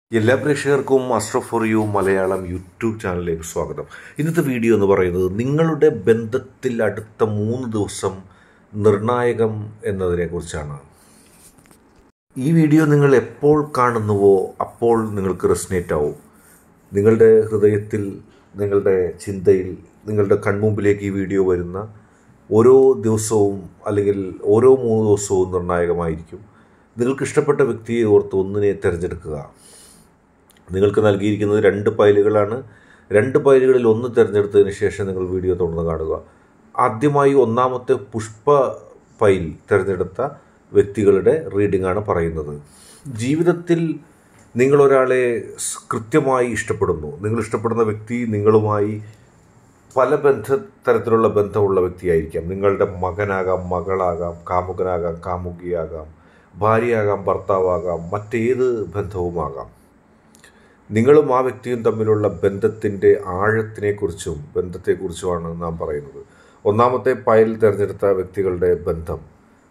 എല്ലാ പ്രേക്ഷകർക്കും astro for you Malayalam YouTube ചാനലിലേക്ക് സ്വാഗതം. ഇന്നത്തെ വീഡിയോ എന്ന് പറയുന്നത് നിങ്ങളുടെ ബന്ധത്തിൽ അടുത്ത 3 ദിവസം നിർണായകം എന്നതിനെക്കുറിച്ചാണ്. ഈ വീഡിയോ നിങ്ങൾ എപ്പോൾ കാണുന്നുവോ അപ്പോൾ നിങ്ങൾക്ക് റെസനേറ്റ് ആവും. നിങ്ങളുടെ ഹൃദയത്തിൽ, നിങ്ങളുടെ ചിന്തയിൽ, നിങ്ങളുടെ കൺമുമ്പിലേക്ക് ഈ വീഡിയോ വരുന്ന ഓരോ ദിവസവും അല്ലെങ്കിൽ ഓരോ 3 ദിവസവും നിർണായകമായിരിക്കും. നിങ്ങൾക്ക് ഇഷ്ടപ്പെട്ട വ്യക്തിയെ ഓർത്ത് ഒന്നിനെ തിരഞ്ഞെടുക്കുക. നിങ്ങൾക്ക് നൽകിയിരിക്കുന്നത് 2 ഫയലുകളാണ്. 2 ഫയലുകളിൽ ഒന്ന് തിരഞ്ഞെടുത്തതിന് ശേഷം നിങ്ങൾ വീഡിയോ തുടർന്ന് കാണുക. ആദ്യമായി ഒന്നാമത്തെ പുഷ്പ ഫയൽ തിരഞ്ഞെടുത്ത വ്യക്തികളുടെ റീഡിംഗ് ആണ് പറയുന്നത്. ജീവിതത്തിൽ നിങ്ങളൊരാളെ കൃത്യമായി ഇഷ്ടപ്പെടുന്നു. നിങ്ങൾ ഇഷ്ടപ്പെടുന്ന വ്യക്തി നിങ്ങളുമായി പല തരത്തിലുള്ള ബന്ധമുള്ള വ്യക്തിയായിരിക്കാം. നിങ്ങളുടെ മകനാകാം, മകളാകാം, കാമുകനാകാം, കാമുകിയാകാം, ഭാര്യയാകാം, ഭർത്താവാകാം, മറ്റേത് ബന്ധവുമാകാം. നിങ്ങളും ആ വ്യക്തിയും തമ്മിലുള്ള ബന്ധത്തിൻ്റെ ആഴത്തിനെക്കുറിച്ചും ബന്ധത്തെക്കുറിച്ചുമാണ് നാം പറയുന്നത്. ഒന്നാമത്തെ ഫയൽ തിരഞ്ഞെടുത്ത വ്യക്തികളുടെ ബന്ധം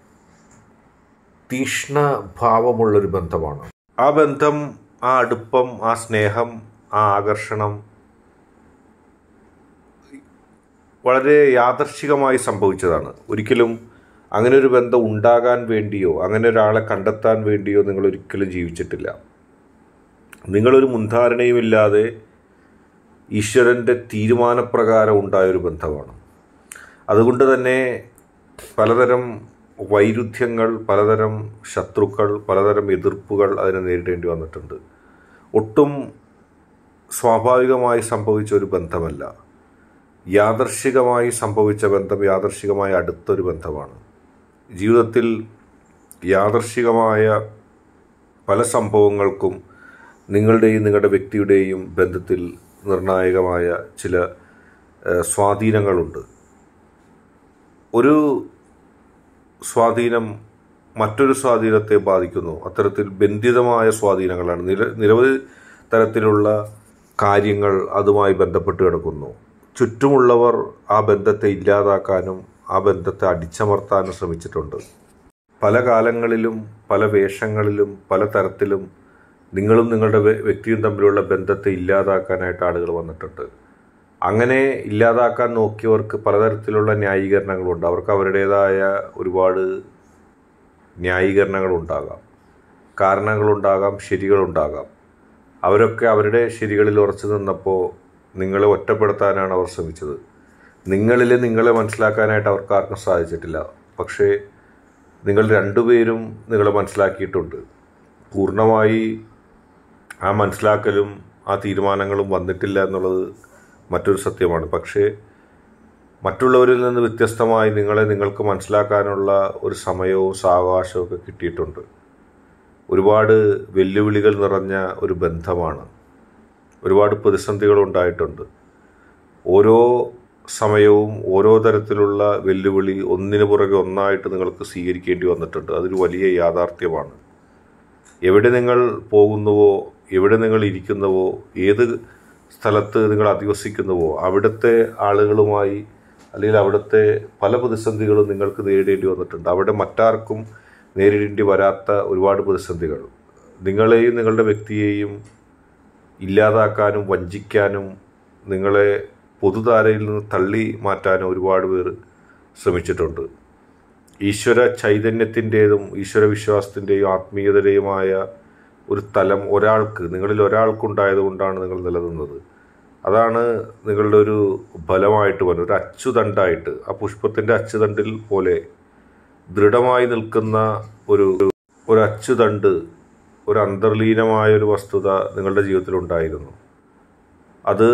തീക്ഷ്ണഭാവമുള്ളൊരു ബന്ധമാണ്. ആ ബന്ധം, ആ അടുപ്പം, ആ സ്നേഹം, ആ ആകർഷണം വളരെ യാദർച്ഛികമായി സംഭവിച്ചതാണ്. ഒരിക്കലും അങ്ങനെ ഒരു ബന്ധം ഉണ്ടാകാൻ വേണ്ടിയോ അങ്ങനെ ഒരാളെ കണ്ടെത്താൻ വേണ്ടിയോ നിങ്ങൾ ഒരിക്കലും ജീവിച്ചിട്ടില്ല. നിങ്ങളൊരു മുൻധാരണയുമില്ലാതെ ഈശ്വരൻ്റെ തീരുമാനപ്രകാരം ഉണ്ടായൊരു ബന്ധമാണ്. അതുകൊണ്ട് തന്നെ പലതരം വൈരുദ്ധ്യങ്ങൾ, പലതരം ശത്രുക്കൾ, പലതരം എതിർപ്പുകൾ അതിനെ നേരിടേണ്ടി വന്നിട്ടുണ്ട്. ഒട്ടും സ്വാഭാവികമായി സംഭവിച്ച ഒരു ബന്ധമല്ല. യാദർശികമായി സംഭവിച്ച ബന്ധം, യാദർശികമായി അടുത്തൊരു ബന്ധമാണ്. ജീവിതത്തിൽ യാദർശികമായ പല സംഭവങ്ങൾക്കും നിങ്ങളുടെയും നിങ്ങളുടെ വ്യക്തിയുടെയും ബന്ധത്തിൽ നിർണായകമായ ചില സ്വാധീനങ്ങളുണ്ട്. ഒരു സ്വാധീനം മറ്റൊരു സ്വാധീനത്തെ ബാധിക്കുന്നു. അത്തരത്തിൽ ബന്ധിതമായ സ്വാധീനങ്ങളാണ്. നിരവധി തരത്തിലുള്ള കാര്യങ്ങൾ അതുമായി ബന്ധപ്പെട്ട് കിടക്കുന്നു. ചുറ്റുമുള്ളവർ ആ ബന്ധത്തെ ഇല്ലാതാക്കാനും ആ ബന്ധത്തെ അടിച്ചമർത്താനും ശ്രമിച്ചിട്ടുണ്ട്. പല കാലങ്ങളിലും പല വേഷങ്ങളിലും പല തരത്തിലും നിങ്ങളും നിങ്ങളുടെ വ്യക്തിയും തമ്മിലുള്ള ബന്ധത്തെ ഇല്ലാതാക്കാനായിട്ട് ആളുകൾ വന്നിട്ടുണ്ട്. അങ്ങനെ ഇല്ലാതാക്കാൻ നോക്കിയവർക്ക് പലതരത്തിലുള്ള ന്യായീകരണങ്ങളുണ്ട്. അവർക്ക് അവരുടേതായ ഒരുപാട് ന്യായീകരണങ്ങളുണ്ടാകാം, കാരണങ്ങളുണ്ടാകാം, ശരികളുണ്ടാകാം. അവരൊക്കെ അവരുടെ ശരികളിൽ ഉറച്ചു നിന്നപ്പോൾ നിങ്ങളെ ഒറ്റപ്പെടുത്താനാണ് അവർ ശ്രമിച്ചത്. നിങ്ങളെ മനസ്സിലാക്കാനായിട്ട് അവർക്ക് ആർക്കും സാധിച്ചിട്ടില്ല. പക്ഷേ നിങ്ങൾ രണ്ടുപേരും നിങ്ങളെ മനസ്സിലാക്കിയിട്ടുണ്ട്. പൂർണ്ണമായി ആ മനസ്സിലാക്കലും ആ തീരുമാനങ്ങളും വന്നിട്ടില്ല എന്നുള്ളത് മറ്റൊരു സത്യമാണ്. പക്ഷേ മറ്റുള്ളവരിൽ നിന്ന് വ്യത്യസ്തമായി നിങ്ങൾക്ക് മനസ്സിലാക്കാനുള്ള ഒരു സമയവും സാവകാശവും ഒക്കെ കിട്ടിയിട്ടുണ്ട്. ഒരുപാട് വെല്ലുവിളികൾ നിറഞ്ഞ ഒരു ബന്ധമാണ്. ഒരുപാട് പ്രതിസന്ധികൾ ഉണ്ടായിട്ടുണ്ട്. ഓരോ സമയവും ഓരോ തരത്തിലുള്ള വെല്ലുവിളി ഒന്നിനു പുറകെ ഒന്നായിട്ട് നിങ്ങൾക്ക് സ്വീകരിക്കേണ്ടി വന്നിട്ടുണ്ട്. അതൊരു വലിയ യാഥാർത്ഥ്യമാണ്. എവിടെ നിങ്ങൾ പോകുന്നുവോ, എവിടെ നിങ്ങൾ ഇരിക്കുന്നുവോ, ഏത് സ്ഥലത്ത് നിങ്ങൾ അധിവസിക്കുന്നുവോ അവിടുത്തെ ആളുകളുമായി അല്ലെങ്കിൽ അവിടുത്തെ പല പ്രതിസന്ധികളും നിങ്ങൾക്ക് നേരിടേണ്ടി വന്നിട്ടുണ്ട്. അവിടെ മറ്റാർക്കും നേരിടേണ്ടി വരാത്ത ഒരുപാട് പ്രതിസന്ധികൾ നിങ്ങളെയും നിങ്ങളുടെ വ്യക്തിയെയും ഇല്ലാതാക്കാനും വഞ്ചിക്കാനും നിങ്ങളെ പൊതുധാരയിൽ നിന്ന് തള്ളി മാറ്റാനും ഒരുപാട് പേർ ശ്രമിച്ചിട്ടുണ്ട്. ഈശ്വര ചൈതന്യത്തിൻ്റെതും ഈശ്വര വിശ്വാസത്തിൻ്റെയും ആത്മീയതയുമായ ഒരു തലം നിങ്ങളിൽ ഒരാൾക്കുണ്ടായത് കൊണ്ടാണ് നിങ്ങൾ നിലനിന്നത്. അതാണ് നിങ്ങളുടെ ഒരു ബലമായിട്ട് വന്നത്. ഒരു അച്ചുതണ്ടായിട്ട്, ആ പുഷ്പത്തിൻ്റെ അച്ചുതണ്ടിൽ പോലെ ദൃഢമായി നിൽക്കുന്ന ഒരു അച്ചുതണ്ട്, ഒരു അന്തർലീനമായൊരു വസ്തുത നിങ്ങളുടെ ജീവിതത്തിലുണ്ടായിരുന്നു. അത്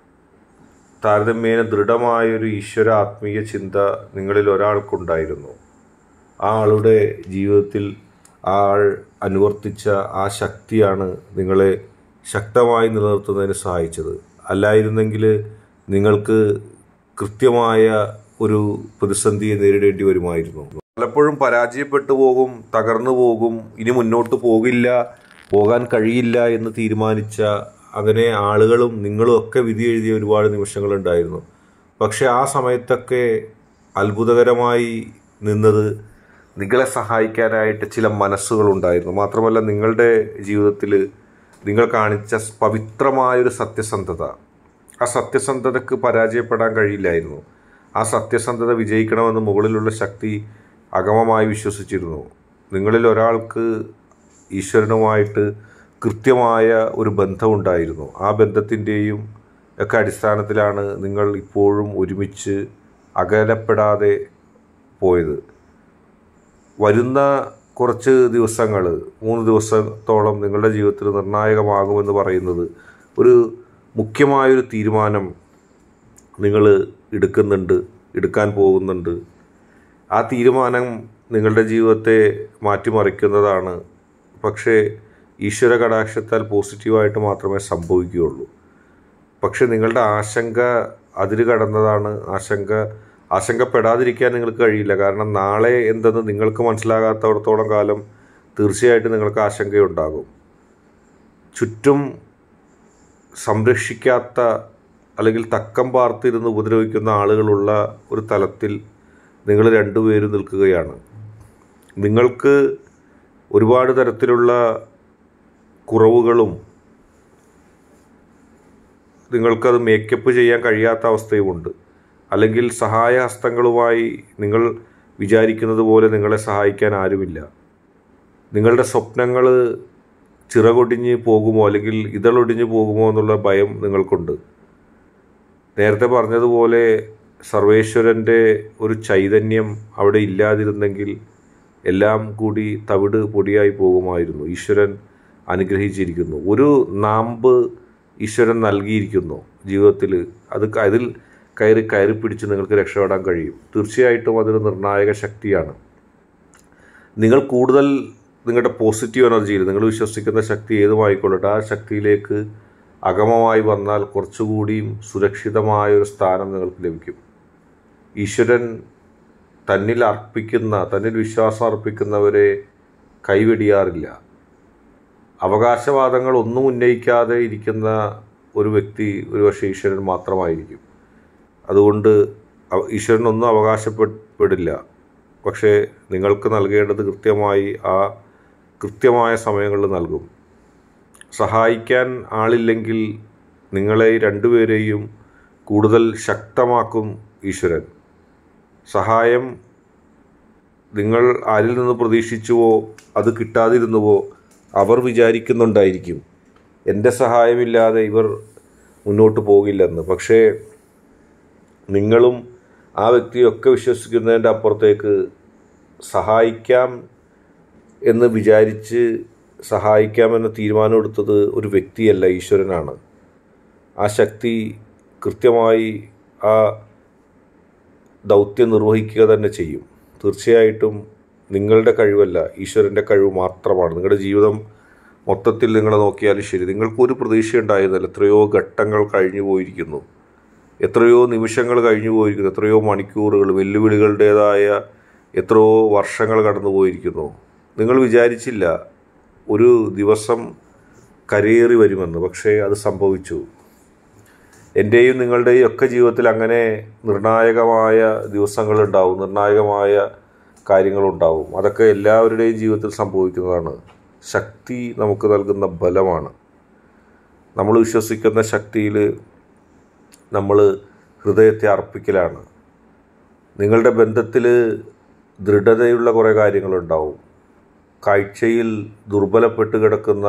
താരതമ്യേന ദൃഢമായൊരു ഈശ്വര ആത്മീയ ചിന്ത നിങ്ങളിൽ ഒരാൾക്കുണ്ടായിരുന്നു. ആ ആളുടെ ജീവിതത്തിൽ ആ ആൾ അനുവർത്തിച്ച ആ ശക്തിയാണ് നിങ്ങളെ ശക്തമായി നിലനിർത്തുന്നതിന് സഹായിച്ചത്. അല്ലായിരുന്നെങ്കിൽ നിങ്ങൾക്ക് കൃത്യമായ ഒരു പ്രതിസന്ധിയെ നേരിടേണ്ടി വരുമായിരുന്നു. പലപ്പോഴും പരാജയപ്പെട്ടു പോകും, തകർന്നു പോകും, ഇനി മുന്നോട്ട് പോകാൻ കഴിയില്ല എന്ന് തീരുമാനിച്ച അങ്ങനെ ആളുകളും നിങ്ങളും ഒക്കെ വിധി എഴുതിയ ഒരുപാട് നിമിഷങ്ങളുണ്ടായിരുന്നു. പക്ഷെ ആ സമയത്തൊക്കെ അത്ഭുതകരമായി നിന്നത് നിങ്ങളെ സഹായിക്കാനായിട്ട് ചില മനസ്സുകളുണ്ടായിരുന്നു. മാത്രമല്ല നിങ്ങളുടെ ജീവിതത്തിൽ നിങ്ങൾ കാണിച്ച പവിത്രമായൊരു സത്യസന്ധത, ആ സത്യസന്ധതയ്ക്ക് പരാജയപ്പെടാൻ കഴിയില്ലായിരുന്നു. ആ സത്യസന്ധത വിജയിക്കണമെന്ന് മുകളിലുള്ള ശക്തി അഗമമായി വിശ്വസിച്ചിരുന്നു. നിങ്ങളിൽ ഒരാൾക്ക് ഈശ്വരനുമായിട്ട് കൃത്യമായ ഒരു ബന്ധമുണ്ടായിരുന്നു. ആ ബന്ധത്തിൻ്റെയും ഒക്കെ അടിസ്ഥാനത്തിലാണ് നിങ്ങൾ ഇപ്പോഴും ഒരുമിച്ച് അകലപ്പെടാതെ പോയത്. വരുന്ന കുറച്ച് ദിവസങ്ങൾ, 3 ദിവസത്തോളം നിങ്ങളുടെ ജീവിതത്തിൽ നിർണായകമാകുമെന്ന് പറയുന്നത് ഒരു മുഖ്യമായൊരു തീരുമാനം നിങ്ങൾ എടുക്കാൻ പോകുന്നുണ്ട്. ആ തീരുമാനം നിങ്ങളുടെ ജീവിതത്തെ മാറ്റിമറിക്കുന്നതാണ്. പക്ഷേ ഈശ്വര കടാക്ഷത്താൽ പോസിറ്റീവായിട്ട് മാത്രമേ സംഭവിക്കുകയുള്ളൂ. പക്ഷെ നിങ്ങളുടെ ആശങ്ക അതിര് കടന്നതാണ്. ആശങ്കപ്പെടാതിരിക്കാൻ നിങ്ങൾക്ക് കഴിയില്ല. കാരണം നാളെ എന്തെന്ന് നിങ്ങൾക്ക് മനസ്സിലാകാത്തടത്തോളം കാലം തീർച്ചയായിട്ടും നിങ്ങൾക്ക് ആശങ്കയുണ്ടാകും. ചുറ്റും സംരക്ഷിക്കാത്ത അല്ലെങ്കിൽ തക്കം പാർത്തിരുന്ന് ഉപദ്രവിക്കുന്ന ആളുകളുള്ള ഒരു തലത്തിൽ നിങ്ങൾ രണ്ടുപേരും നിൽക്കുകയാണ്. നിങ്ങൾക്ക് ഒരുപാട് തരത്തിലുള്ള കുറവുകളും നിങ്ങൾക്കത് മേക്കപ്പ് ചെയ്യാൻ കഴിയാത്ത അവസ്ഥയുമുണ്ട്. അല്ലെങ്കിൽ സഹായഹസ്തങ്ങളുമായി നിങ്ങൾ വിചാരിക്കുന്നത് പോലെ നിങ്ങളെ സഹായിക്കാൻ ആരുമില്ല. നിങ്ങളുടെ സ്വപ്നങ്ങൾ ചിറകൊടിഞ്ഞ് പോകുമോ അല്ലെങ്കിൽ ഇതളൊടിഞ്ഞ് പോകുമോ എന്നുള്ള ഭയം നിങ്ങൾക്കുണ്ട്. നേരത്തെ പറഞ്ഞതുപോലെ സർവേശ്വരൻ്റെ ഒരു ചൈതന്യം അവിടെ ഇല്ലാതിരുന്നെങ്കിൽ എല്ലാം കൂടി തവിട് പൊടിയായി പോകുമായിരുന്നു. ഈശ്വരൻ അനുഗ്രഹിച്ചിരിക്കുന്നു. ഒരു നാമ്പ് ഈശ്വരൻ നൽകിയിരിക്കുന്നു ജീവിതത്തിൽ. അതിൽ കയറി പിടിച്ച് നിങ്ങൾക്ക് രക്ഷപ്പെടാൻ കഴിയും. തീർച്ചയായിട്ടും അതൊരു നിർണായക ശക്തിയാണ്. നിങ്ങൾ കൂടുതൽ നിങ്ങളുടെ പോസിറ്റീവ് എനർജിയിൽ നിങ്ങൾ വിശ്വസിക്കുന്ന ശക്തി ഏതുമായിക്കൊള്ളട്ടെ, ആ ശക്തിയിലേക്ക് അഗമമായി വന്നാൽ കുറച്ചുകൂടിയും സുരക്ഷിതമായൊരു സ്ഥാനം നിങ്ങൾക്ക് ലഭിക്കും. ഈശ്വരൻ തന്നിൽ വിശ്വാസം അർപ്പിക്കുന്നവരെ കൈവെടിയാറില്ല. അവകാശവാദങ്ങൾ ഒന്നും ഉന്നയിക്കാതെ ഇരിക്കുന്ന ഒരു വ്യക്തി ഒരുപക്ഷെ ഈശ്വരൻ മാത്രമായിരിക്കും. അതുകൊണ്ട് ഈശ്വരനൊന്നും അവകാശപ്പെടില്ല. പക്ഷേ നിങ്ങൾക്ക് നൽകേണ്ടത് കൃത്യമായ സമയങ്ങളിൽ നൽകും. സഹായിക്കാൻ ആളില്ലെങ്കിൽ നിങ്ങളെ രണ്ടുപേരെയും കൂടുതൽ ശക്തമാക്കും ഈശ്വരൻ. സഹായം നിങ്ങൾ ആരിൽ നിന്ന് പ്രതീക്ഷിച്ചുവോ അത് കിട്ടാതിരുന്നുവോ അവർ വിചാരിക്കുന്നുണ്ടായിരിക്കും എൻ്റെ സഹായമില്ലാതെ ഇവർ മുന്നോട്ട് പോകില്ലെന്ന്. പക്ഷേ നിങ്ങളും ആ വ്യക്തിയൊക്കെ വിശ്വസിക്കുന്നതിൻ്റെ അപ്പുറത്തേക്ക് സഹായിക്കാം എന്ന് വിചാരിച്ച് സഹായിക്കാമെന്ന് തീരുമാനമെടുത്തത് ഒരു വ്യക്തിയല്ല, ഈശ്വരനാണ്. ആ ശക്തി കൃത്യമായി ആ ദൗത്യം നിർവഹിക്കുക തന്നെ ചെയ്യും. തീർച്ചയായിട്ടും നിങ്ങളുടെ കഴിവല്ല, ഈശ്വരൻ്റെ കഴിവ് മാത്രമാണ്. നിങ്ങളുടെ ജീവിതം മൊത്തത്തിൽ നിങ്ങൾ നോക്കിയാലും ശരി, നിങ്ങൾക്കൊരു പ്രതീക്ഷ ഉണ്ടായിരുന്നില്ല. എത്രയോ ഘട്ടങ്ങൾ കഴിഞ്ഞു പോയിരിക്കുന്നു, എത്രയോ നിമിഷങ്ങൾ കഴിഞ്ഞു പോയിരിക്കുന്നു, എത്രയോ മണിക്കൂറുകൾ, വെല്ലുവിളികളുടേതായ എത്രയോ വർഷങ്ങൾ കടന്നു പോയിരിക്കുന്നു. നിങ്ങൾ വിചാരിച്ചില്ല ഒരു ദിവസം കരയേറി വരുമെന്ന്, പക്ഷേ അത് സംഭവിച്ചു. എൻ്റെയും നിങ്ങളുടെയും ഒക്കെ ജീവിതത്തിൽ അങ്ങനെ നിർണായകമായ ദിവസങ്ങളുണ്ടാവും, നിർണായകമായ കാര്യങ്ങളുണ്ടാവും. അതൊക്കെ എല്ലാവരുടെയും ജീവിതത്തിൽ സംഭവിക്കുന്നതാണ്. ശക്തി നമുക്ക് നൽകുന്ന ബലമാണ്. നമ്മൾ വിശ്വസിക്കുന്ന ശക്തിയിൽ നമ്മൾ ഹൃദയത്തെ അർപ്പിക്കലാണ്. നിങ്ങളുടെ ബന്ധത്തിൽ ദൃഢതയുള്ള കുറേ കാര്യങ്ങളുണ്ടാവും. കാഴ്ചയിൽ ദുർബലപ്പെട്ട് കിടക്കുന്ന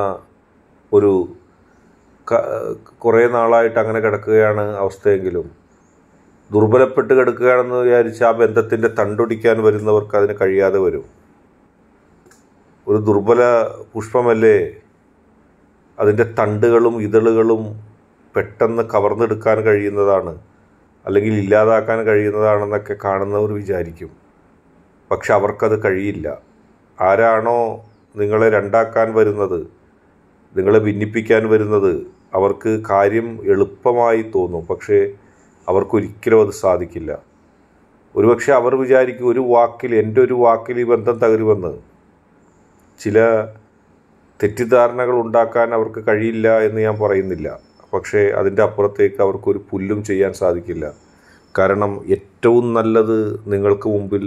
കുറേ നാളായിട്ട് അങ്ങനെ കിടക്കുകയാണ് അവസ്ഥയെങ്കിലും, ദുർബലപ്പെട്ട് കിടക്കുകയാണെന്ന് വിചാരിച്ച് ആ ബന്ധത്തിൻ്റെ തണ്ടൊടിക്കാൻ വരുന്നവർക്ക് അതിന് കഴിയാതെ വരും. ഒരു ദുർബല പുഷ്പമല്ലേ, അതിൻ്റെ തണ്ടുകളും ഇതളുകളും പെട്ടെന്ന് കവർന്നെടുക്കാൻ കഴിയുന്നതാണ്, അല്ലെങ്കിൽ ഇല്ലാതാക്കാൻ കഴിയുന്നതാണെന്നൊക്കെ കാണുന്നവർ വിചാരിക്കും. പക്ഷെ അവർക്കത് കഴിയില്ല. ആരാണോ നിങ്ങളെ രണ്ടാക്കാൻ വരുന്നത്, നിങ്ങളെ ഭിന്നിപ്പിക്കാൻ വരുന്നത്, അവർക്ക് കാര്യം എളുപ്പമായി തോന്നും. പക്ഷേ അവർക്കൊരിക്കലും അത് സാധിക്കില്ല. ഒരുപക്ഷെ അവർ വിചാരിക്കും എൻ്റെ ഒരു വാക്കിൽ ഈ ബന്ധം തകരുമെന്ന്. ചില തെറ്റിദ്ധാരണകൾ ഉണ്ടാക്കാൻ അവർക്ക് കഴിയില്ല എന്ന് ഞാൻ പറയുന്നില്ല. പക്ഷേ അതിൻ്റെ അപ്പുറത്തേക്ക് അവർക്കൊരു പുല്ലും ചെയ്യാൻ സാധിക്കില്ല. കാരണം ഏറ്റവും നല്ലത് നിങ്ങൾക്ക് മുമ്പിൽ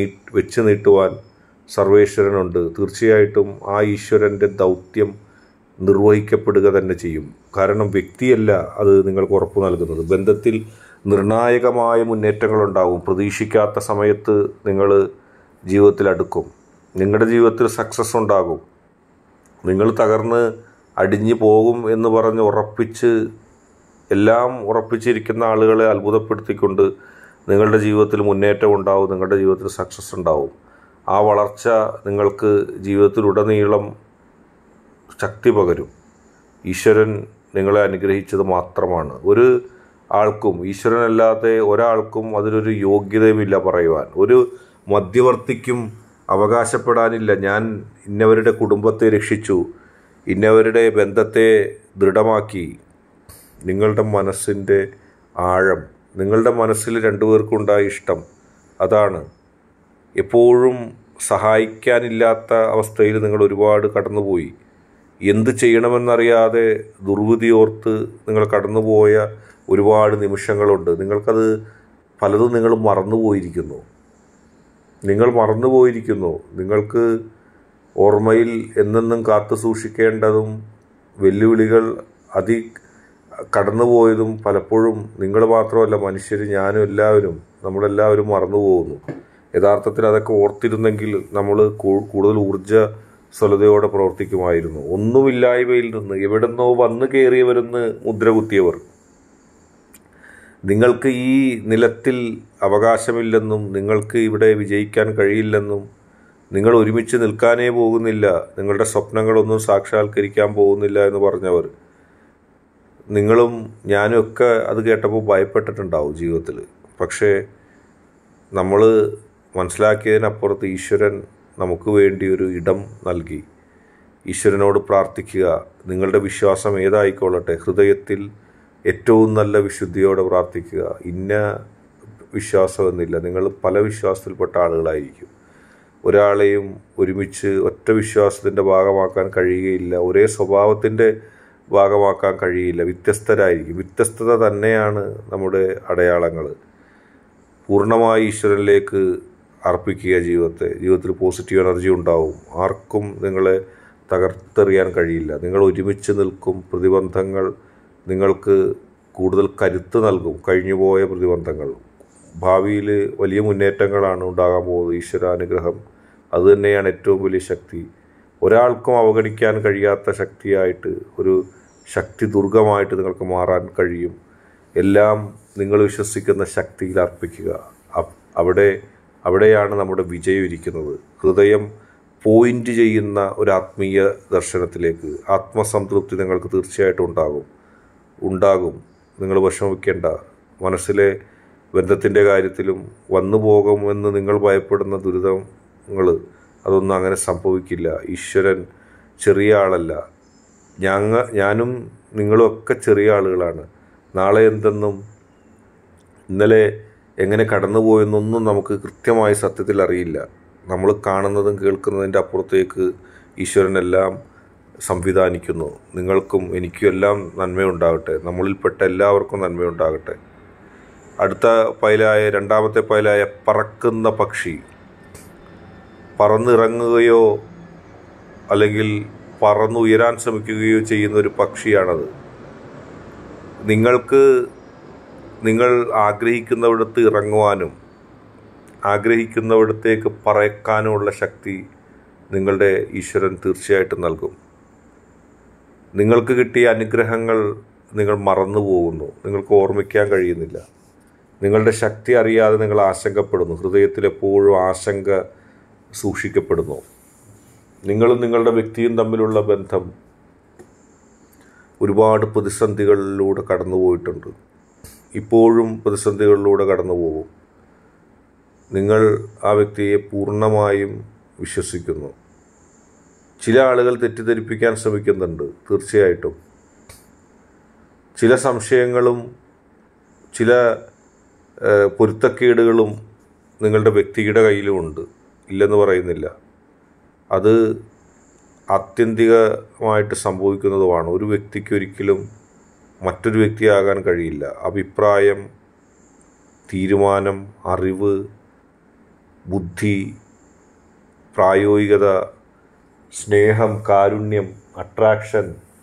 വെച്ച് നീട്ടുവാൻ സർവേശ്വരനുണ്ട്. തീർച്ചയായിട്ടും ആ ഈശ്വരൻ്റെ ദൗത്യം നിർവഹിക്കപ്പെടുക തന്നെ ചെയ്യും. കാരണം വ്യക്തിയല്ല അത് നിങ്ങൾക്ക് ഉറപ്പ് നൽകുന്നത്. ബന്ധത്തിൽ നിർണായകമായ മുന്നേറ്റങ്ങളുണ്ടാവും. പ്രതീക്ഷിക്കാത്ത സമയത്ത് നിങ്ങൾ ജീവിതത്തിൽ അടുക്കും. നിങ്ങളുടെ ജീവിതത്തിൽ സക്സസ് ഉണ്ടാകും. നിങ്ങൾ തകർന്ന് അടിഞ്ഞു പോകും എന്ന് പറഞ്ഞ് എല്ലാം ഉറപ്പിച്ചിരിക്കുന്ന ആളുകളെ അത്ഭുതപ്പെടുത്തിക്കൊണ്ട് നിങ്ങളുടെ ജീവിതത്തിൽ മുന്നേറ്റം ഉണ്ടാവും. നിങ്ങളുടെ ജീവിതത്തിൽ സക്സസ് ഉണ്ടാവും. ആ വളർച്ച നിങ്ങൾക്ക് ജീവിതത്തിലുടനീളം ശക്തി പകരും. ഈശ്വരൻ നിങ്ങളെ അനുഗ്രഹിച്ചത് മാത്രമാണ്. ഒരു ആൾക്കും, ഈശ്വരനല്ലാതെ ഒരാൾക്കും അതിനൊരു യോഗ്യതയുമില്ല പറയുവാൻ. ഒരു മധ്യവർത്തിക്കും അവകാശപ്പെടാനില്ല ഞാൻ ഇന്നവരുടെ കുടുംബത്തെ രക്ഷിച്ചു, ഇന്നവരുടെ ബന്ധത്തെ ദൃഢമാക്കി. നിങ്ങളുടെ മനസ്സിൻ്റെ ആഴം, നിങ്ങളുടെ മനസ്സിൽ രണ്ടുപേർക്കുണ്ടായ ഇഷ്ടം, അതാണ്. എപ്പോഴും സഹായിക്കാനില്ലാത്ത അവസ്ഥയിൽ നിങ്ങൾ ഒരുപാട് കടന്നുപോയി. എന്ത് ചെയ്യണമെന്നറിയാതെ ദുർവിധിയോർത്ത് നിങ്ങൾ കടന്നുപോയ ഒരുപാട് നിമിഷങ്ങളുണ്ട്. നിങ്ങൾക്കത് പലതും നിങ്ങൾ മറന്നുപോയിരിക്കുന്നു. നിങ്ങൾക്ക് ഓർമ്മയിൽ എന്നെന്നും കാത്തു സൂക്ഷിക്കേണ്ടതും വെല്ലുവിളികൾ കടന്നുപോയതും പലപ്പോഴും നിങ്ങൾ മാത്രമല്ല, മനുഷ്യർ, ഞാനും നമ്മളെല്ലാവരും മറന്നുപോകുന്നു. യഥാർത്ഥത്തിൽ അതൊക്കെ ഓർത്തിരുന്നെങ്കിൽ നമ്മൾ കൂടുതൽ ഊർജ്ജസ്വലതയോടെ പ്രവർത്തിക്കുമായിരുന്നു. ഒന്നുമില്ലായ്മയിൽ നിന്ന് എവിടെന്നോ വന്നു കയറിയവരെന്ന് മുദ്ര കുത്തിയവർ. നിങ്ങൾക്ക് ഈ നിലത്തിൽ അവകാശമില്ലെന്നും നിങ്ങൾക്ക് ഇവിടെ വിജയിക്കാൻ കഴിയില്ലെന്നും നിങ്ങൾ ഒരുമിച്ച് നിൽക്കാനേ പോകുന്നില്ല, നിങ്ങളുടെ സ്വപ്നങ്ങളൊന്നും സാക്ഷാത്കരിക്കാൻ പോകുന്നില്ല എന്ന് പറഞ്ഞവർ, നിങ്ങളും ഞാനും ഒക്കെ അത് കേട്ടപ്പോൾ ഭയപ്പെട്ടിട്ടുണ്ടാവും ജീവിതത്തിൽ. പക്ഷേ നമ്മൾ മനസ്സിലാക്കിയതിനപ്പുറത്ത് ഈശ്വരൻ നമുക്ക് വേണ്ടി ഒരു ഇടം നൽകി. ഈശ്വരനോട് പ്രാർത്ഥിക്കുക. നിങ്ങളുടെ വിശ്വാസം ഏതായിക്കൊള്ളട്ടെ, ഹൃദയത്തിൽ ഏറ്റവും നല്ല വിശുദ്ധിയോടെ പ്രാർത്ഥിക്കുക. ഇന്ന വിശ്വാസമെന്നില്ല, നിങ്ങൾ പല വിശ്വാസത്തിൽപ്പെട്ട ആളുകളായിരിക്കും. ഒരാളെയും ഒരുമിച്ച് ഒറ്റ വിശ്വാസത്തിൻ്റെ ഭാഗമാക്കാൻ കഴിയുകയില്ല. ഒരേ സ്വഭാവത്തിൻ്റെ ഭാഗമാക്കാൻ കഴിയില്ല. വ്യത്യസ്തരായിരിക്കും. വ്യത്യസ്തത തന്നെയാണ് നമ്മുടെ അടയാളങ്ങൾ. പൂർണ്ണമായി ഈശ്വരനിലേക്ക് അർപ്പിക്കുക ജീവിതത്തിൽ പോസിറ്റീവ് എനർജി ഉണ്ടാവും. ആർക്കും നിങ്ങളെ തകർത്തെറിയാൻ കഴിയില്ല. നിങ്ങൾ ഒരുമിച്ച് നിൽക്കും. പ്രതിബന്ധങ്ങൾ നിങ്ങൾക്ക് കൂടുതൽ കരുത്ത് നൽകും. കഴിഞ്ഞുപോയ പ്രതിബന്ധങ്ങൾ ഭാവിയിൽ വലിയ മുന്നേറ്റങ്ങളാണ് ഉണ്ടാകാൻ പോകുന്നത്. ഈശ്വരാനുഗ്രഹം അതുതന്നെയാണ് ഏറ്റവും വലിയ ശക്തി. ഒരാൾക്കും അവഗണിക്കാൻ കഴിയാത്ത ശക്തിയായിട്ട്, ഒരു ശക്തി ദുർഗമായിട്ട് നിങ്ങൾക്ക് മാറാൻ കഴിയും. എല്ലാം നിങ്ങൾ വിശ്വസിക്കുന്ന ശക്തിയിൽ അർപ്പിക്കുക. അവിടെയാണ് നമ്മുടെ വിജയം ഇരിക്കുന്നത്. ഹൃദയം പോയിൻ്റ് ചെയ്യുന്ന ഒരു ആത്മീയ ദർശനത്തിലേക്ക്, ആത്മസംതൃപ്തി നിങ്ങൾക്ക് തീർച്ചയായിട്ടും ഉണ്ടാകും. നിങ്ങൾ വിഷമിക്കേണ്ട. മനസ്സിലെ ബന്ധത്തിൻ്റെ കാര്യത്തിലും വന്നു പോകുമെന്ന് നിങ്ങൾ ഭയപ്പെടുന്ന ദുരിതങ്ങൾ, അതൊന്നും അങ്ങനെ സംഭവിക്കില്ല. ഈശ്വരൻ ചെറിയ ആളല്ല. ഞാനും നിങ്ങളുമൊക്കെ ചെറിയ ആളുകളാണ്. നാളെ എന്തെന്നും ഇന്നലെ എങ്ങനെ കടന്നുപോയെന്നൊന്നും നമുക്ക് കൃത്യമായി സത്യത്തിൽ അറിയില്ല. നമ്മൾ കാണുന്നതും കേൾക്കുന്നതിൻ്റെ അപ്പുറത്തേക്ക് ഈശ്വരനെല്ലാം സംവിധാനിക്കുന്നു. നിങ്ങൾക്കും എനിക്കും എല്ലാം നന്മയുണ്ടാകട്ടെ. നമ്മളിൽപ്പെട്ട എല്ലാവർക്കും നന്മയുണ്ടാകട്ടെ. രണ്ടാമത്തെ പൈലായ പറക്കുന്ന പക്ഷി, പറന്നിറങ്ങുകയോ അല്ലെങ്കിൽ പറന്നുയരാൻ ശ്രമിക്കുകയോ ചെയ്യുന്ന ഒരു പക്ഷിയാണത്. നിങ്ങൾ ആഗ്രഹിക്കുന്നിടത്ത് ഇറങ്ങുവാനും ആഗ്രഹിക്കുന്നിടത്തേക്ക് പറക്കാനുമുള്ള ശക്തി നിങ്ങളുടെ ഈശ്വരൻ തീർച്ചയായിട്ടും നൽകും. നിങ്ങൾക്ക് കിട്ടിയ അനുഗ്രഹങ്ങൾ നിങ്ങൾ മറന്നു പോകുന്നു. നിങ്ങൾക്ക് ഓർമ്മിക്കാൻ കഴിയുന്നില്ല. നിങ്ങളുടെ ശക്തി അറിയാതെ നിങ്ങൾ ആശങ്കപ്പെടുന്നു. ഹൃദയത്തിൽ എപ്പോഴും ആശങ്ക സൂക്ഷിക്കപ്പെടുന്നു. നിങ്ങളും നിങ്ങളുടെ വ്യക്തിയും തമ്മിലുള്ള ബന്ധം ഒരുപാട് പ്രതിസന്ധികളിലൂടെ കടന്നുപോയിട്ടുണ്ട്. ഇപ്പോഴും പ്രതിസന്ധികളിലൂടെ കടന്നു പോകും. നിങ്ങൾ ആ വ്യക്തിയെ പൂർണ്ണമായും വിശ്വസിക്കുന്നു. ചില ആളുകൾ തെറ്റിദ്ധരിപ്പിക്കാൻ ശ്രമിക്കുന്നുണ്ട്. തീർച്ചയായിട്ടും ചില സംശയങ്ങളും ചില പൊരുത്തക്കേടുകളും നിങ്ങളുടെ വ്യക്തിയുടെ കയ്യിലുമുണ്ട്, ഇല്ലെന്ന് പറയുന്നില്ല. അത് ആത്യന്തികമായിട്ട് സംഭവിക്കുന്നതുമാണ്. ഒരു വ്യക്തിക്ക് ഒരിക്കലും മറ്റൊരു വ്യക്തിയാകാൻ കഴിയില്ല. അഭിപ്രായം, തീരുമാനം, അറിവ്, ബുദ്ധി, പ്രായോഗികത, സ്നേഹം, കാരുണ്യം, അട്രാക്ഷൻ,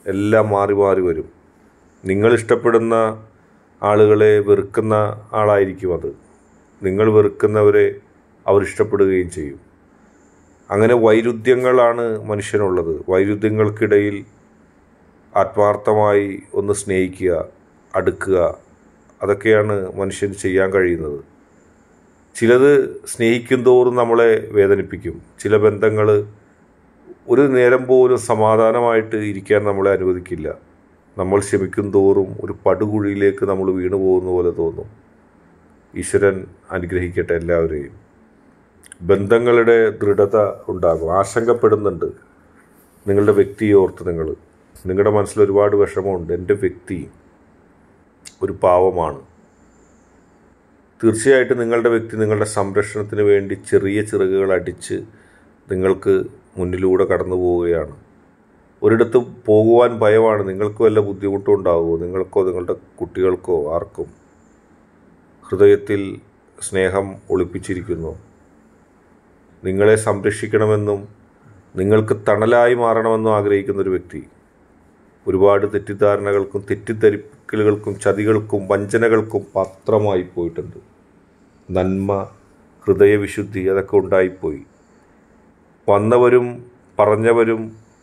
എല്ലാം മാറി മാറി വരും. നിങ്ങൾ ഇഷ്ടപ്പെടുന്ന ആളുകളെ വെറുക്കുന്ന ആളായിരിക്കും അത്. നിങ്ങൾ വെറുക്കുന്നവരെ അവർ ഇഷ്ടപ്പെടുകയും ചെയ്യും. അങ്ങനെ വൈരുദ്ധ്യങ്ങളാണ് മനുഷ്യനുള്ളത്. വൈരുദ്ധ്യങ്ങൾക്കിടയിൽ ആത്മാർത്ഥമായി ഒന്ന് സ്നേഹിക്കുക, അടുക്കുക, അതൊക്കെയാണ് മനുഷ്യന് ചെയ്യാൻ കഴിയുന്നത്. ചിലത് സ്നേഹിക്കും തോറും നമ്മളെ വേദനിപ്പിക്കും. ചില ബന്ധങ്ങൾ ഒരു നേരം പോലും സമാധാനമായിട്ട് ഇരിക്കാൻ നമ്മളെ അനുവദിക്കില്ല. നമ്മൾ ക്ഷമിക്കും തോറും ഒരു പടുകുഴിയിലേക്ക് നമ്മൾ വീണു പോകുന്ന പോലെ തോന്നും. ഈശ്വരൻ അനുഗ്രഹിക്കട്ടെ എല്ലാവരെയും. ബന്ധങ്ങളുടെ ദൃഢത ഉണ്ടാകും. ആശങ്കപ്പെടുന്നുണ്ട് നിങ്ങളുടെ വ്യക്തിയെ ഓർത്ത് നിങ്ങളുടെ മനസ്സിൽ ഒരുപാട് വിഷമമുണ്ട്. എൻ്റെ വ്യക്തി ഒരു പാവമാണ്. തീർച്ചയായിട്ടും നിങ്ങളുടെ വ്യക്തി നിങ്ങളുടെ സംരക്ഷണത്തിന് വേണ്ടി ചെറിയ ചിറകുകൾ അടിച്ച് നിങ്ങൾക്ക് മുന്നിലൂടെ കടന്നു പോവുകയാണ്. ഒരിടത്ത് പോകുവാൻ ഭയമാണ്. നിങ്ങൾക്ക് വല്ല ബുദ്ധിമുട്ടും ഉണ്ടാകുമോ? നിങ്ങൾക്കോ നിങ്ങളുടെ കുട്ടികൾക്കോ ആർക്കും? ഹൃദയത്തിൽ സ്നേഹം ഒളിപ്പിച്ചിരിക്കുന്നു. നിങ്ങളെ സംരക്ഷിക്കണമെന്നും നിങ്ങൾക്ക് തണലായി മാറണമെന്നും ആഗ്രഹിക്കുന്നൊരു വ്യക്തി ഒരുപാട് തെറ്റിദ്ധാരണകൾക്കും തെറ്റിദ്ധരിക്കലുകൾക്കും ചതികൾക്കും വഞ്ചനകൾക്കും പാത്രമായി പോയിട്ടുണ്ട്. നന്മ, ഹൃദയവിശുദ്ധി അതൊക്കെ ഉണ്ടായിപ്പോയി. വന്നവരും പറഞ്ഞവരും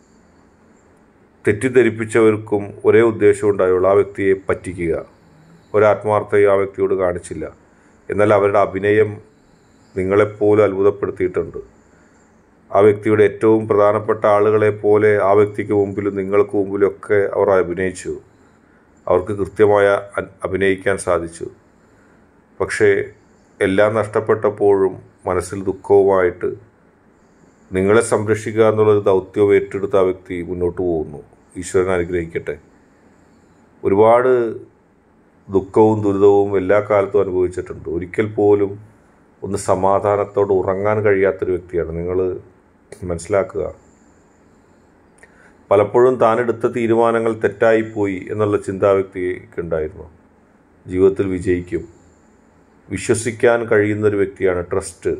തെറ്റിദ്ധരിപ്പിച്ചവർക്കും ഒരേ ഉദ്ദേശം ഉണ്ടായുള്ളൂ, ആ വ്യക്തിയെ പറ്റിക്കുക. ഒരാത്മാർത്ഥയും ആ വ്യക്തിയോട് കാണിച്ചില്ല. എന്നാൽ അവരുടെ അഭിനയം നിങ്ങളെപ്പോലും അത്ഭുതപ്പെടുത്തിയിട്ടുണ്ട്. ആ വ്യക്തിയുടെ ഏറ്റവും പ്രധാനപ്പെട്ട ആളുകളെ പോലെ ആ വ്യക്തിക്ക് മുമ്പിലും നിങ്ങൾക്ക് മുമ്പിലും ഒക്കെ അവർ അഭിനയിച്ചു. അവർക്ക് കൃത്യമായ അഭിനയിക്കാൻ സാധിച്ചു. പക്ഷേ എല്ലാം നഷ്ടപ്പെട്ടപ്പോഴും മനസ്സിൽ ദുഃഖവുമായിട്ട് നിങ്ങളെ സംരക്ഷിക്കുക എന്നുള്ളൊരു ദൗത്യവും ഏറ്റെടുത്ത ആ വ്യക്തി മുന്നോട്ട് പോകുന്നു. ഈശ്വരൻ അനുഗ്രഹിക്കട്ടെ. ഒരുപാട് ദുഃഖവും ദുരിതവും എല്ലാ കാലത്തും അനുഭവിച്ചിട്ടുണ്ട്. ഒരിക്കൽ പോലും ഒന്ന് സമാധാനത്തോടെ ഉറങ്ങാൻ കഴിയാത്തൊരു വ്യക്തിയാണ്. നിങ്ങൾ മനസ്സിലാക്കുക. പലപ്പോഴും താനെടുത്ത തീരുമാനങ്ങൾ തെറ്റായിപ്പോയി എന്നുള്ള ചിന്ത ആ വ്യക്തിക്കുണ്ടായിരുന്നു. ജീവിതത്തിൽ വിജയിക്കും. വിശ്വസിക്കാൻ കഴിയുന്നൊരു വ്യക്തിയാണ്. ട്രസ്റ്റ്,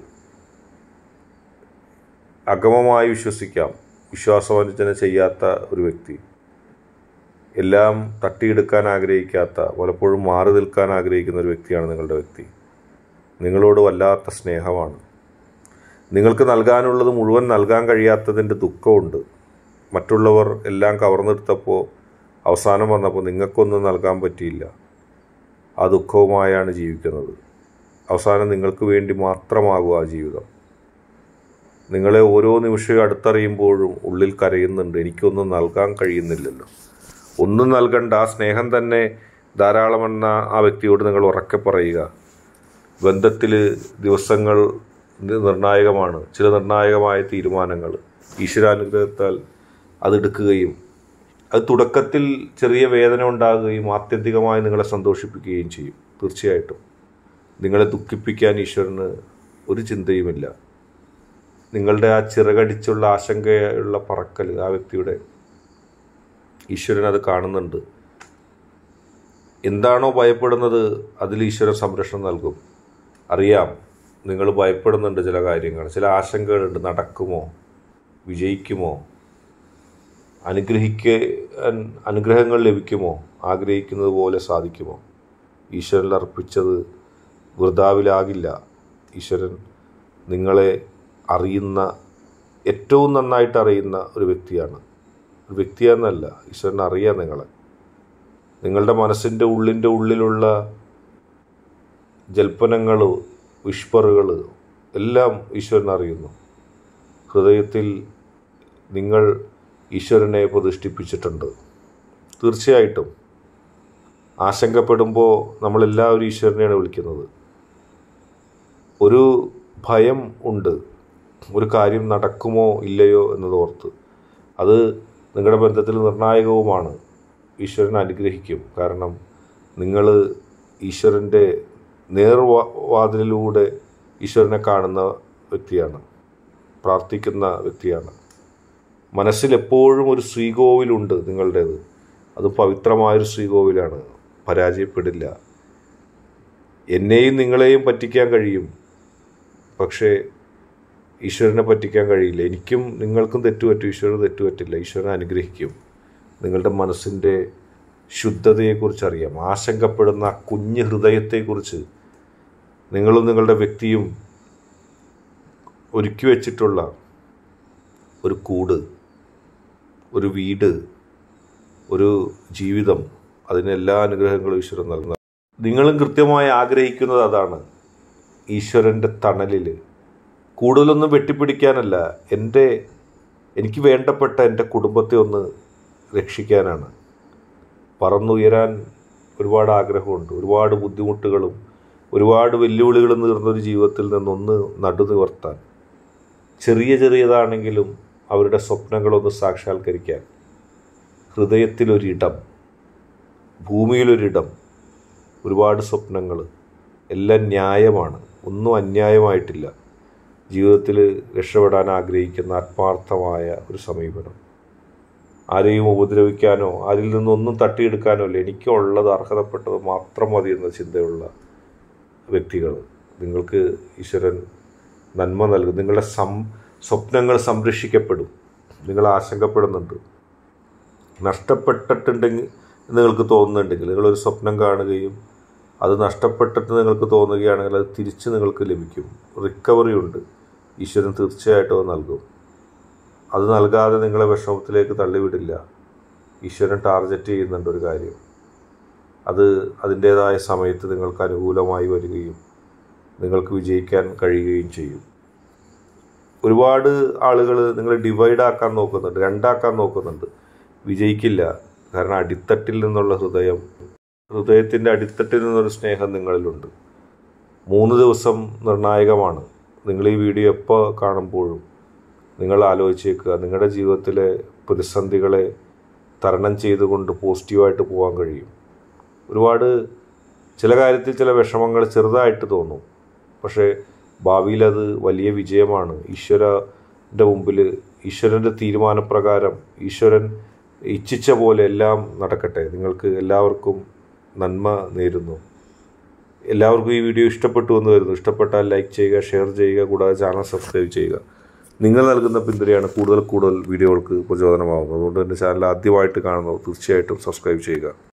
അഗമമായി വിശ്വസിക്കാം. വിശ്വാസവഞ്ചന ചെയ്യാത്ത ഒരു വ്യക്തി. എല്ലാം തട്ടിയെടുക്കാൻ ആഗ്രഹിക്കാത്ത, പലപ്പോഴും മാറി നിൽക്കാൻ ആഗ്രഹിക്കുന്ന ഒരു വ്യക്തിയാണ് നിങ്ങളുടെ വ്യക്തി. നിങ്ങളോട് വല്ലാത്ത സ്നേഹമാണ്. നിങ്ങൾക്ക് നൽകാനുള്ളത് മുഴുവൻ നൽകാൻ കഴിയാത്തതിൻ്റെ ദുഃഖമുണ്ട്. മറ്റുള്ളവർ എല്ലാം കവർന്നെടുത്തപ്പോൾ അവസാനം വന്നപ്പോൾ നിങ്ങൾക്കൊന്നും നൽകാൻ പറ്റിയില്ല. ആ ദുഃഖവുമായാണ് ജീവിക്കുന്നത്. അവസാനം നിങ്ങൾക്ക് വേണ്ടി മാത്രമാകും ആ ജീവിതം. നിങ്ങളെ ഓരോ നിമിഷവും അടുത്തറിയുമ്പോഴും ഉള്ളിൽ കരയുന്നുണ്ട്, എനിക്കൊന്നും നൽകാൻ കഴിയുന്നില്ലല്ലോ. ഒന്നും നൽകണ്ട, ആ സ്നേഹം തന്നെ ധാരാളമെന്ന ആ വ്യക്തിയോട് നിങ്ങൾ ഉറക്കെ പറയുക. ബന്ധത്തിൽ ദിവസങ്ങൾ നിർണായകമാണ്. ചില നിർണായകമായ തീരുമാനങ്ങൾ ഈശ്വരാനുഗ്രഹത്താൽ അതെടുക്കുകയും അത് തുടക്കത്തിൽ ചെറിയ വേദന ഉണ്ടാകുകയും ആത്യന്തികമായി നിങ്ങളെ സന്തോഷിപ്പിക്കുകയും ചെയ്യും. തീർച്ചയായിട്ടും നിങ്ങളെ ദുഃഖിപ്പിക്കാൻ ഈശ്വരന് ഒരു ചിന്തയുമില്ല. നിങ്ങളുടെ ആ ചിറകടിച്ചുള്ള ആശങ്കയുള്ള പറക്കൽ ആ വ്യക്തിയുടെ, ഈശ്വരൻ അത് കാണുന്നുണ്ട്. എന്താണോ ഭയപ്പെടുന്നത് അതിൽ ഈശ്വരൻ സംരക്ഷണം നൽകും. അറിയാം നിങ്ങൾ ഭയപ്പെടുന്നുണ്ട് ചില കാര്യങ്ങൾ, ചില ആശങ്കകളുണ്ട്. നടക്കുമോ? വിജയിക്കുമോ? അനുഗ്രഹങ്ങൾ ലഭിക്കുമോ? ആഗ്രഹിക്കുന്നത് പോലെ സാധിക്കുമോ? ഈശ്വരനിൽ അർപ്പിച്ചത് വൃഥാവിലാകില്ല. ഈശ്വരൻ നിങ്ങളെ അറിയുന്ന, ഏറ്റവും നന്നായിട്ട് അറിയുന്ന ഒരു വ്യക്തിയാണ്. ഒരു വ്യക്തിയാണെന്നല്ല, ഈശ്വരൻ അറിയാം നിങ്ങളെ. നിങ്ങളുടെ മനസ്സിൻ്റെ ഉള്ളിലുള്ള ജൽപ്പനങ്ങൾ, വിഷ്പറുകൾ എല്ലാം ഈശ്വരൻ അറിയുന്നു. ഹൃദയത്തിൽ നിങ്ങൾ ഈശ്വരനെ പ്രതിഷ്ഠിപ്പിച്ചിട്ടുണ്ട്. തീർച്ചയായിട്ടും ആശങ്കപ്പെടുമ്പോൾ നമ്മളെല്ലാവരും ഈശ്വരനെയാണ് വിളിക്കുന്നത്. ഒരു ഭയം ഉണ്ട്, ഒരു കാര്യം നടക്കുമോ ഇല്ലയോ എന്നതോർത്ത്. അത് നിങ്ങളുടെ ബന്ധത്തിൽ നിർണായകവുമാണ്. ഈശ്വരൻ അനുഗ്രഹിക്കും. കാരണം നിങ്ങൾ ഈശ്വരൻ്റെ നേർവാതിലിലൂടെ ഈശ്വരനെ കാണുന്ന വ്യക്തിയാണ്, പ്രാർത്ഥിക്കുന്ന വ്യക്തിയാണ്. മനസ്സിൽ എപ്പോഴും ഒരു ശ്രീകോവിലുണ്ട് നിങ്ങളുടേത്. അത് പവിത്രമായൊരു ശ്രീകോവിലാണ്. പരാജയപ്പെടില്ല. എന്നെയും നിങ്ങളെയും പറ്റിക്കാൻ കഴിയും, പക്ഷേ ഈശ്വരനെ പറ്റിക്കാൻ കഴിയില്ല. എനിക്കും നിങ്ങൾക്കും തെറ്റുപറ്റും, ഈശ്വരന് തെറ്റുപറ്റില്ല. ഈശ്വരനെ അനുഗ്രഹിക്കും. നിങ്ങളുടെ മനസ്സിൻ്റെ ശുദ്ധതയെക്കുറിച്ച് അറിയാം. ആശങ്കപ്പെടുന്ന ആ കുഞ്ഞ് ഹൃദയത്തെക്കുറിച്ച് നിങ്ങളും നിങ്ങളുടെ വ്യക്തിയും ഒരുക്കി വച്ചിട്ടുള്ള ഒരു കൂട്, ഒരു വീട്, ഒരു ജീവിതം, അതിനെല്ലാ അനുഗ്രഹങ്ങളും ഈശ്വരൻ നൽകുന്നത്. നിങ്ങളും കൃത്യമായി ആഗ്രഹിക്കുന്നത് അതാണ്. ഈശ്വരൻ്റെ തണലിൽ കൂടുതലൊന്നും വെട്ടിപ്പിടിക്കാനല്ല, എനിക്ക് വേണ്ടപ്പെട്ട എൻ്റെ കുടുംബത്തെ ഒന്ന് രക്ഷിക്കാനാണ്. പറന്നുയരാൻ ഒരുപാട് ആഗ്രഹമുണ്ട്. ഒരുപാട് ബുദ്ധിമുട്ടുകളും ഒരുപാട് വെല്ലുവിളികളും നേർന്നൊരു ജീവിതത്തിൽ നിന്നൊന്ന് നടുനിവർത്താൻ, ചെറിയതാണെങ്കിലും അവരുടെ സ്വപ്നങ്ങളൊന്ന് സാക്ഷാത്കരിക്കാൻ, ഹൃദയത്തിലൊരിടം, ഭൂമിയിലൊരിടം, ഒരുപാട് സ്വപ്നങ്ങൾ, എല്ലാം ന്യായമാണ്, ഒന്നും അന്യായമായിട്ടില്ല. ജീവിതത്തിൽ രക്ഷപ്പെടാൻ ആഗ്രഹിക്കുന്ന ആത്മാർത്ഥമായ ഒരു സമീപനം. ആരെയും ഉപദ്രവിക്കാനോ ആരിൽ നിന്നൊന്നും തട്ടിയെടുക്കാനോ അല്ല, എനിക്കുള്ളത് അർഹതപ്പെട്ടത് മാത്രം മതി എന്ന ചിന്തയുള്ള വ്യക്തികൾ. നിങ്ങൾക്ക് ഈശ്വരൻ നന്മ നൽകും. നിങ്ങളുടെ സ്വപ്നങ്ങൾ സംരക്ഷിക്കപ്പെടും. നിങ്ങൾ ആശങ്കപ്പെടുന്നുണ്ട്, നഷ്ടപ്പെട്ടിട്ടുണ്ടെങ്കിൽ നിങ്ങൾക്ക് തോന്നുന്നുണ്ടെങ്കിൽ, നിങ്ങളൊരു സ്വപ്നം കാണുകയും അത് നഷ്ടപ്പെട്ടിട്ട് നിങ്ങൾക്ക് തോന്നുകയാണെങ്കിൽ അത് തിരിച്ച് നിങ്ങൾക്ക് ലഭിക്കും. റിക്കവറി ഉണ്ട്. ഈശ്വരൻ തീർച്ചയായിട്ടും അത് നൽകും. അത് നൽകാതെ നിങ്ങളെ വിഷമത്തിലേക്ക് തള്ളിവിടില്ല. ഈശ്വരൻ ടാർഗറ്റ് ചെയ്യുന്നുണ്ട് ഒരു കാര്യം. അത് അതിൻ്റേതായ സമയത്ത് നിങ്ങൾക്ക് അനുകൂലമായി വരികയും നിങ്ങൾക്ക് വിജയിക്കാൻ കഴിയുകയും ചെയ്യും. ഒരുപാട് ആളുകൾ നിങ്ങൾ ഡിവൈഡ് ആക്കാൻ നോക്കുന്നുണ്ട്, രണ്ടാക്കാൻ നോക്കുന്നുണ്ട്. വിജയിക്കില്ല. കാരണം അടിത്തട്ടിൽ നിന്നുള്ള ഹൃദയത്തിൻ്റെ അടിത്തട്ടിൽ നിന്നൊരു സ്നേഹം നിങ്ങളിലുണ്ട്. 3 ദിവസം നിർണായകമാണ്. നിങ്ങൾ ഈ വീഡിയോ എപ്പോൾ കാണുമ്പോഴും നിങ്ങൾ ആലോചിച്ചേക്കുക, നിങ്ങളുടെ ജീവിതത്തിലെ പ്രതിസന്ധികളെ തരണം ചെയ്തുകൊണ്ട് പോസിറ്റീവായിട്ട് പോകാൻ കഴിയും. ഒരുപാട് ചില കാര്യത്തിൽ ചില വിഷമങ്ങൾ ചെറുതായിട്ട് തോന്നും, പക്ഷേ ഭാവിയിൽ അത് വലിയ വിജയമാണ്. ഈശ്വരൻ്റെ മുമ്പിൽ, ഈശ്വരൻ്റെ തീരുമാനപ്രകാരം, ഈശ്വരൻ ഇച്ഛിച്ച പോലെ എല്ലാം നടക്കട്ടെ. നിങ്ങൾക്ക് എല്ലാവർക്കും നന്മ നേരുന്നു. എല്ലാവർക്കും ഈ വീഡിയോ ഇഷ്ടപ്പെട്ടു എന്ന് വരുന്നു. ഇഷ്ടപ്പെട്ടാൽ ലൈക്ക് ചെയ്യുക, ഷെയർ ചെയ്യുക, കൂടാതെ ചാനൽ സബ്സ്ക്രൈബ് ചെയ്യുക. നിങ്ങൾ നൽകുന്ന പിന്തുണയാണ് കൂടുതൽ വീഡിയോകൾക്ക് പ്രചോദനമാകുന്നത്. അതുകൊണ്ട് തന്നെ ചാനൽ ആദ്യമായിട്ട് കാണുന്നവർ തീർച്ചയായിട്ടും സബ്സ്ക്രൈബ് ചെയ്യുക.